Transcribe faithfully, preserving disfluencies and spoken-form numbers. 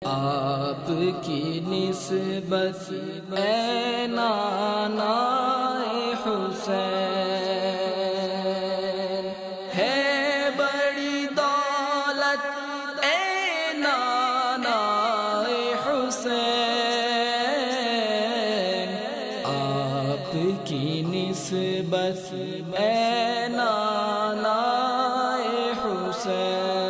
आपकी निस्बत ऐ नानाए हुसैन है बड़ी दौलत ऐ नानाए हुसैन आपकी निस्बत ऐ नानाए हुसैन।